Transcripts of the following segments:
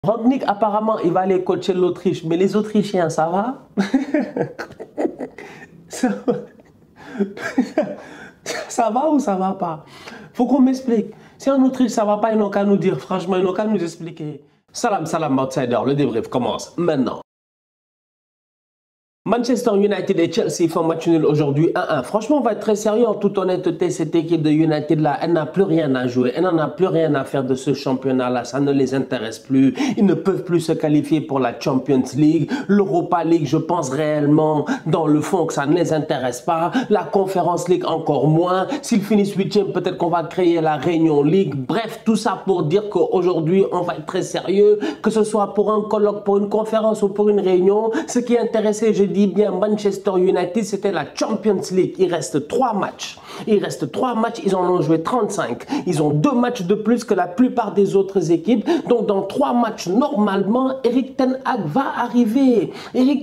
Rangnick, apparemment, il va aller coacher l'Autriche, mais les Autrichiens, ça va? ça, ça va ou ça va pas? Faut qu'on m'explique. Si en Autriche, ça va pas, ils n'ont qu'à nous dire. Franchement, ils n'ont qu'à nous expliquer. Salam, salam, outsider. Le débrief commence maintenant. Manchester United et Chelsea font match nul aujourd'hui 1-1. Franchement, on va être très sérieux. En toute honnêteté, cette équipe de United-là, elle n'a plus rien à jouer. Elle n'en a plus rien à faire de ce championnat-là. Ça ne les intéresse plus. Ils ne peuvent plus se qualifier pour la Champions League. L'Europa League, je pense réellement, dans le fond, que ça ne les intéresse pas. La Conference League, encore moins. S'ils finissent 8e, peut-être qu'on va créer la Réunion League. Bref, tout ça pour dire qu'aujourd'hui, on va être très sérieux. Que ce soit pour un colloque, pour une conférence ou pour une réunion. Ce qui est intéressé, je dis bien Manchester United, c'était la Champions League. Il reste 3 matchs. Ils en ont joué 35. Ils ont 2 matchs de plus que la plupart des autres équipes. Donc dans 3 matchs, normalement, Erik ten Hag va arriver.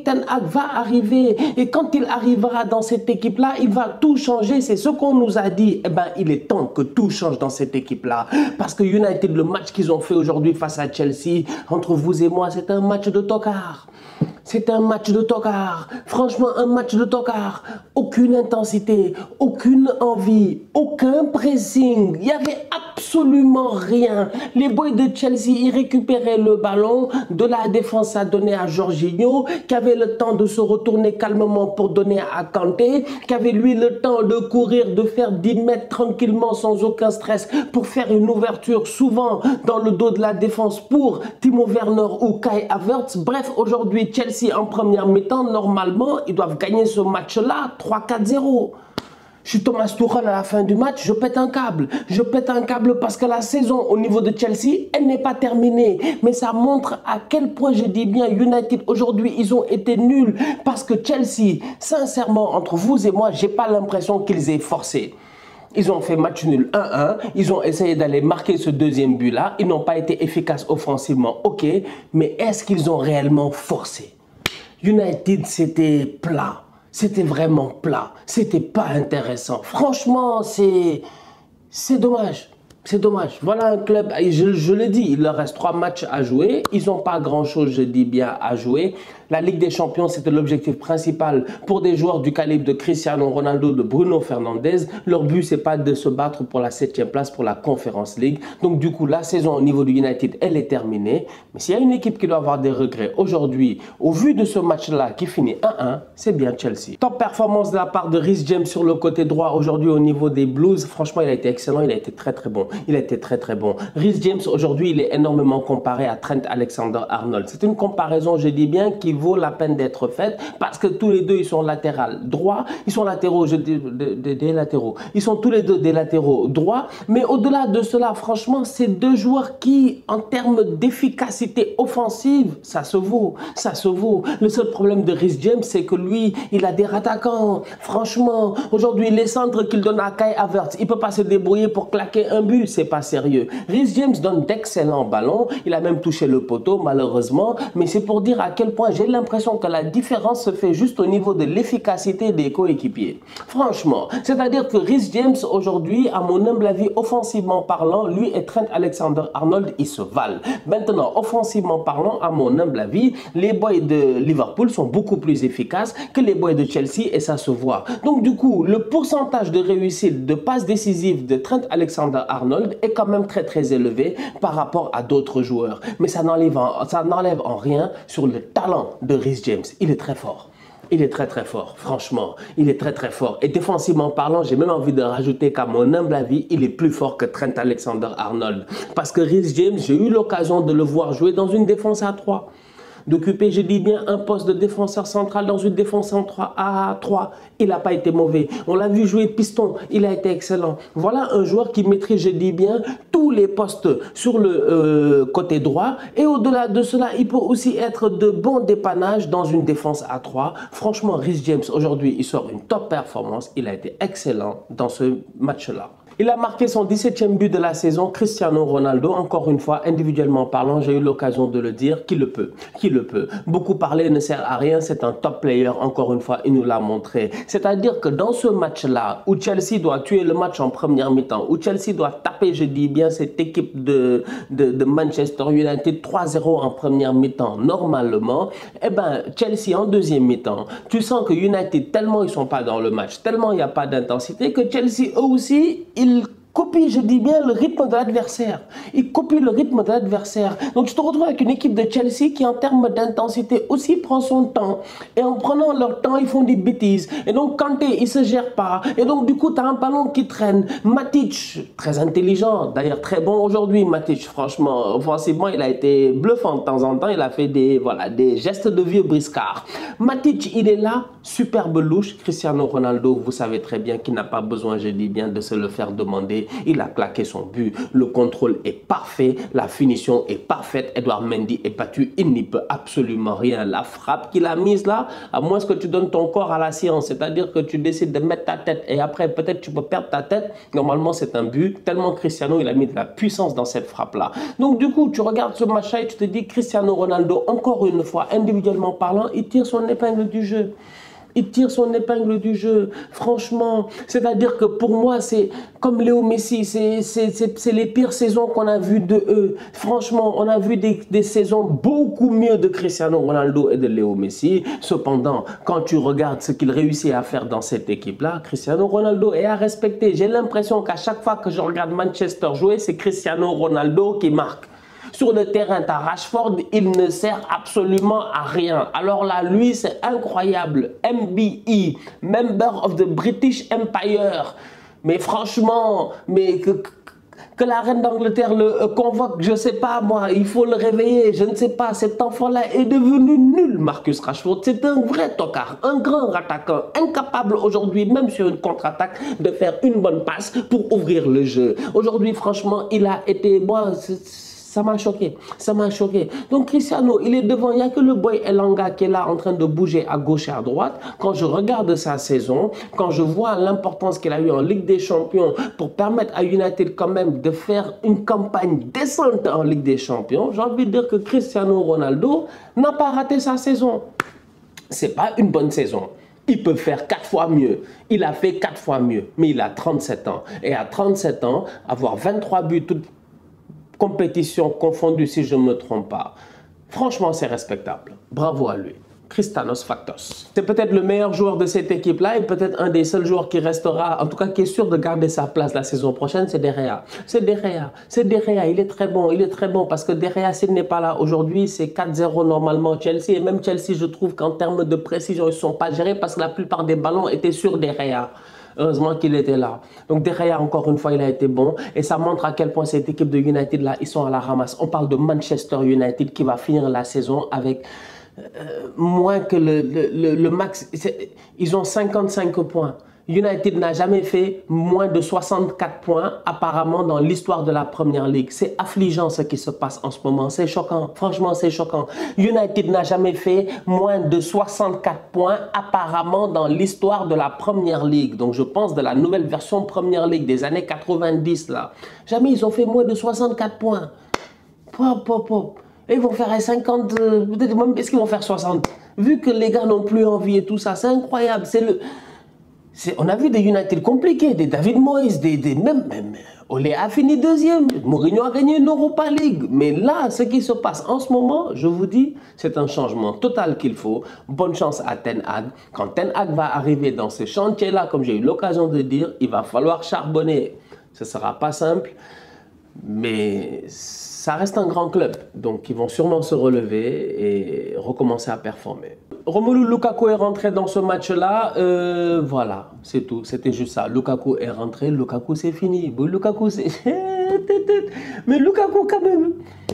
Et quand il arrivera dans cette équipe-là, il va tout changer. C'est ce qu'on nous a dit. Eh ben, il est temps que tout change dans cette équipe-là. Parce que United, le match qu'ils ont fait aujourd'hui face à Chelsea, entre vous et moi, c'est un match de tocard. C'est un match de tocard. Franchement, un match de tocard. Aucune intensité, aucune envie, aucun pressing. Il n'y avait absolument rien. Les boys de Chelsea, ils récupéraient le ballon. De la défense à donner à Jorginho, qui avait le temps de se retourner calmement pour donner à Kanté, qui avait lui le temps de courir, de faire 10 mètres tranquillement sans aucun stress pour faire une ouverture souvent dans le dos de la défense pour Timo Werner ou Kai Havertz. Bref, aujourd'hui, Chelsea en première mi-temps, normalement, ils doivent gagner ce match-là 3-4-0. Je suis Thomas Tuchel à la fin du match, je pète un câble. Je pète un câble parce que la saison au niveau de Chelsea, elle n'est pas terminée. Mais ça montre à quel point, je dis bien, United aujourd'hui, ils ont été nuls. Parce que Chelsea, sincèrement, entre vous et moi, j'ai pas l'impression qu'ils aient forcé. Ils ont fait match nul 1-1, ils ont essayé d'aller marquer ce deuxième but-là. Ils n'ont pas été efficaces offensivement, ok. Mais est-ce qu'ils ont réellement forcé? United, c'était plat. C'était vraiment plat. C'était pas intéressant. Franchement, c'est dommage. C'est dommage. Voilà un club, je le dis, il leur reste 3 matchs à jouer. Ils n'ont pas grand-chose, je dis bien, à jouer. La Ligue des Champions, c'était l'objectif principal pour des joueurs du calibre de Cristiano Ronaldo, de Bruno Fernandes. Leur but, c'est pas de se battre pour la 7e place pour la Conference League. Donc, du coup, la saison au niveau du United, elle est terminée. Mais s'il y a une équipe qui doit avoir des regrets aujourd'hui, au vu de ce match-là qui finit 1-1, c'est bien Chelsea. Top performance de la part de Reece James sur le côté droit aujourd'hui au niveau des Blues. Franchement, il a été excellent, il a été très très bon. Il a été très très bon. Reece James aujourd'hui, il est énormément comparé à Trent Alexander-Arnold. C'est une comparaison, je dis bien, qui vaut la peine d'être faite parce que tous les deux, ils sont latéral droit. Ils sont latéraux, je dis des latéraux. Ils sont tous les deux des latéraux droits. Mais au-delà de cela, franchement, c'est 2 joueurs qui, en termes d'efficacité offensive, ça se vaut. Ça se vaut. Le seul problème de Reece James, c'est que lui, il a des attaquants. Franchement, aujourd'hui, les centres qu'il donne à Kai Havertz, il ne peut pas se débrouiller pour claquer un but. C'est pas sérieux. Reece James donne d'excellents ballons. Il a même touché le poteau, malheureusement. Mais c'est pour dire à quel point j'ai l'impression que la différence se fait juste au niveau de l'efficacité des coéquipiers. Franchement, c'est-à-dire que Reece James, aujourd'hui, à mon humble avis, offensivement parlant, lui et Trent Alexander-Arnold, ils se valent. Maintenant, offensivement parlant, à mon humble avis, les boys de Liverpool sont beaucoup plus efficaces que les boys de Chelsea et ça se voit. Donc, du coup, le pourcentage de réussite de passes décisives de Trent Alexander-Arnold est quand même très très élevé par rapport à d'autres joueurs. Mais ça n'enlève en rien sur le talent de Reece James. Il est très fort. Il est très très fort, franchement, il est très très fort. Et défensivement parlant, j'ai même envie de rajouter qu'à mon humble avis, il est plus fort que Trent Alexander-Arnold. Parce que Reece James, j'ai eu l'occasion de le voir jouer dans une défense à 3. D'occuper, je dis bien, un poste de défenseur central dans une défense en 3 à 3. Il n'a pas été mauvais. On l'a vu jouer piston, il a été excellent. Voilà un joueur qui maîtrise, je dis bien, tous les postes sur le côté droit. Et au-delà de cela, il peut aussi être de bons dépannages dans une défense à 3. Franchement, Reece James, aujourd'hui, il sort une top performance. Il a été excellent dans ce match-là. Il a marqué son 17e but de la saison, Cristiano Ronaldo. Encore une fois, individuellement parlant, j'ai eu l'occasion de le dire, qui le peut, qui le peut. Beaucoup parler ne sert à rien, c'est un top player, encore une fois, il nous l'a montré. C'est-à-dire que dans ce match-là, où Chelsea doit tuer le match en première mi-temps, où Chelsea doit taper, je dis bien, cette équipe de Manchester United 3-0 en première mi-temps, normalement, eh ben, Chelsea en deuxième mi-temps, tu sens que United, tellement ils sont pas dans le match, tellement il n'y a pas d'intensité, que Chelsea, eux aussi, ils copie, je dis bien, le rythme de l'adversaire. Il copie le rythme de l'adversaire. Donc, tu te retrouves avec une équipe de Chelsea qui, en termes d'intensité, aussi prend son temps. Et en prenant leur temps, ils font des bêtises. Et donc, Kanté, il ne se gère pas. Et donc, du coup, tu as un ballon qui traîne. Matic, très intelligent, d'ailleurs très bon aujourd'hui, Matic, franchement. Offensivement, il a été bluffant de temps en temps. Il a fait des, voilà, des gestes de vieux briscard. Matic, il est là, superbe louche. Cristiano Ronaldo, vous savez très bien qu'il n'a pas besoin, je dis bien, de se le faire demander. Il a claqué son but, le contrôle est parfait, la finition est parfaite. Edouard Mendy est battu, il n'y peut absolument rien. La frappe qu'il a mise là, à moins que tu donnes ton corps à la science, c'est-à-dire que tu décides de mettre ta tête et après peut-être tu peux perdre ta tête, normalement c'est un but. Tellement Cristiano, il a mis de la puissance dans cette frappe-là. Donc du coup, tu regardes ce match-là et tu te dis Cristiano Ronaldo, encore une fois, individuellement parlant, il tire son épingle du jeu. Il tire son épingle du jeu, franchement. C'est-à-dire que pour moi, c'est comme Léo Messi, c'est les pires saisons qu'on a vues de eux. Franchement, on a vu des saisons beaucoup mieux de Cristiano Ronaldo et de Léo Messi. Cependant, quand tu regardes ce qu'il réussit à faire dans cette équipe-là, Cristiano Ronaldo est à respecter. J'ai l'impression qu'à chaque fois que je regarde Manchester jouer, c'est Cristiano Ronaldo qui marque. Sur le terrain, à Rashford, il ne sert absolument à rien. Alors là, lui, c'est incroyable. MBE, Member of the British Empire. Mais franchement, mais que la reine d'Angleterre le convoque, je ne sais pas moi, il faut le réveiller, je ne sais pas. Cet enfant-là est devenu nul, Marcus Rashford. C'est un vrai tocard, un grand attaquant, incapable aujourd'hui, même sur une contre-attaque, de faire une bonne passe pour ouvrir le jeu. Aujourd'hui, franchement, il a été... Moi, ça m'a choqué, ça m'a choqué. Donc Cristiano, il est devant, il n'y a que le boy Elanga qui est là en train de bouger à gauche et à droite. Quand je regarde sa saison, quand je vois l'importance qu'il a eu en Ligue des Champions pour permettre à United quand même de faire une campagne décente en Ligue des Champions, j'ai envie de dire que Cristiano Ronaldo n'a pas raté sa saison. C'est pas une bonne saison. Il peut faire 4 fois mieux. Il a fait 4 fois mieux, mais il a 37 ans. Et à 37 ans, avoir 23 buts, compétition confondue si je ne me trompe pas. Franchement, c'est respectable. Bravo à lui. Cristianos Factos. C'est peut-être le meilleur joueur de cette équipe-là et peut-être un des seuls joueurs qui restera, en tout cas qui est sûr de garder sa place la saison prochaine, c'est De Gea. C'est De Gea. C'est De Gea. Il est très bon parce que De Gea, s'il n'est pas là aujourd'hui, c'est 4-0 normalement Chelsea. Et même Chelsea, je trouve qu'en termes de précision, ils ne sont pas gérés parce que la plupart des ballons étaient sur De Gea. Heureusement qu'il était là. Donc De Gea, encore une fois, il a été bon. Et ça montre à quel point cette équipe de United, là, ils sont à la ramasse. On parle de Manchester United qui va finir la saison avec moins que le max. Ils ont 55 points. United n'a jamais fait moins de 64 points apparemment dans l'histoire de la Première Ligue. C'est affligeant ce qui se passe en ce moment. C'est choquant. Franchement, c'est choquant. United n'a jamais fait moins de 64 points apparemment dans l'histoire de la Première Ligue. Donc je pense de la nouvelle version Première Ligue des années 90 là. Jamais ils ont fait moins de 64 points. Et ils vont faire 50, peut-être même, est-ce qu'ils vont faire 60? Vu que les gars n'ont plus envie et tout ça, c'est incroyable. On a vu des United compliqués, des David Moyes, même Olé a fini deuxième, Mourinho a gagné une Europa League. Mais là, ce qui se passe en ce moment, je vous dis, c'est un changement total qu'il faut. Bonne chance à Ten Hag. Quand Ten Hag va arriver dans ce chantier-là, comme j'ai eu l'occasion de dire, il va falloir charbonner. Ce ne sera pas simple, mais ça reste un grand club. Donc, ils vont sûrement se relever et recommencer à performer. Romelu Lukaku est rentré dans ce match-là. Voilà, c'est tout. C'était juste ça. Lukaku est rentré. Lukaku, c'est fini. Bon, Lukaku, c'est... Mais Lukaku, quand même...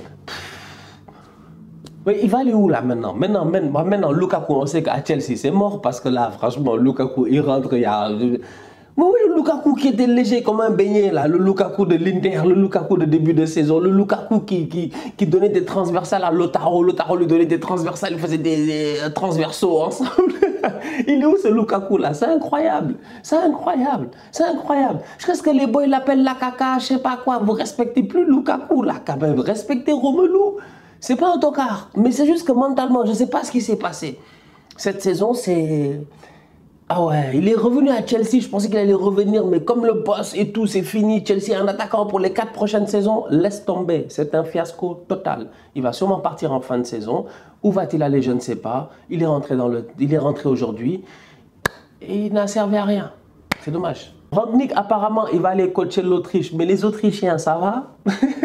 Mais il va aller où là maintenant? Maintenant, Lukaku, on sait qu'à Chelsea, c'est mort. Parce que là, franchement, Lukaku, il rentre, il y a... Oui, le Lukaku qui était léger comme un beignet, là, le Lukaku de l'Inter, le Lukaku de début de saison, le Lukaku qui donnait des transversales à Lautaro, Lautaro lui donnait des transversales, ils faisaient des transversaux ensemble. Il est où ce Lukaku là? C'est incroyable. C'est incroyable. C'est incroyable. Qu'est-ce que les boys l'appellent la caca, je sais pas quoi. Vous respectez plus Lukaku là quand même. Respectez Romelu. C'est pas un tocard. Mais c'est juste que mentalement, je sais pas ce qui s'est passé. Cette saison, c'est... Ah ouais, il est revenu à Chelsea, je pensais qu'il allait revenir, mais comme le boss et tout, c'est fini. Chelsea, un attaquant pour les 4 prochaines saisons, laisse tomber. C'est un fiasco total. Il va sûrement partir en fin de saison. Où va-t-il aller, je ne sais pas. Il est rentré aujourd'hui et il n'a servi à rien. C'est dommage. Rangnick, apparemment, il va aller coacher l'Autriche, mais les Autrichiens, ça va?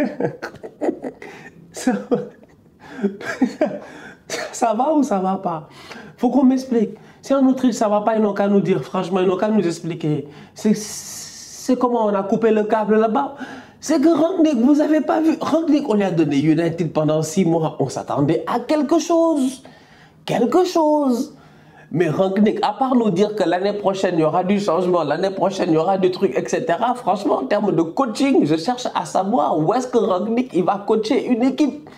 Ça va ou ça va pas? Faut qu'on m'explique. Si en Autriche ça va pas, ils n'ont qu'à nous dire. Franchement, ils n'ont qu'à nous expliquer. C'est comment on a coupé le câble là-bas. C'est que Rangnick, vous n'avez pas vu. Rangnick, on lui a donné United pendant 6 mois. On s'attendait à quelque chose. Quelque chose. Mais Rangnick, à part nous dire que l'année prochaine, il y aura du changement, l'année prochaine, il y aura des trucs, etc. Franchement, en termes de coaching, je cherche à savoir où est-ce que Rangnick, il va coacher une équipe.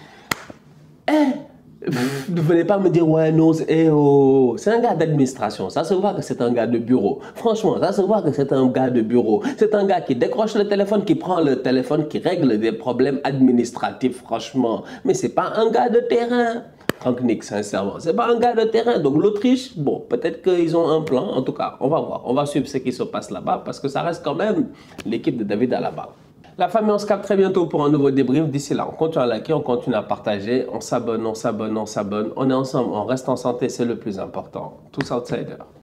Ne venez pas me dire, ouais, non, c'est un gars d'administration. Ça se voit que c'est un gars de bureau. Franchement, ça se voit que c'est un gars de bureau. C'est un gars qui décroche le téléphone, qui prend le téléphone, qui règle des problèmes administratifs, franchement. Mais c'est pas un gars de terrain. Rangnick, sincèrement, c'est pas un gars de terrain. Donc l'Autriche, bon, peut-être qu'ils ont un plan. En tout cas, on va voir. On va suivre ce qui se passe là-bas parce que ça reste quand même l'équipe de David Alaba. La famille, on se capte très bientôt pour un nouveau débrief. D'ici là, on continue à liker, on continue à partager, on s'abonne, on s'abonne, on s'abonne. On est ensemble, on reste en santé, c'est le plus important. Tous outsiders.